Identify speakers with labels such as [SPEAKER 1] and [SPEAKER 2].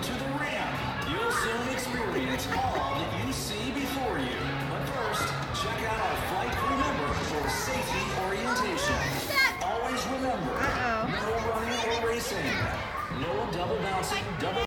[SPEAKER 1] to the ramp. You'll soon experience all that you see before you. But first, check out our flight crew member for safety orientation. Always remember, no running or racing, no double bouncing, double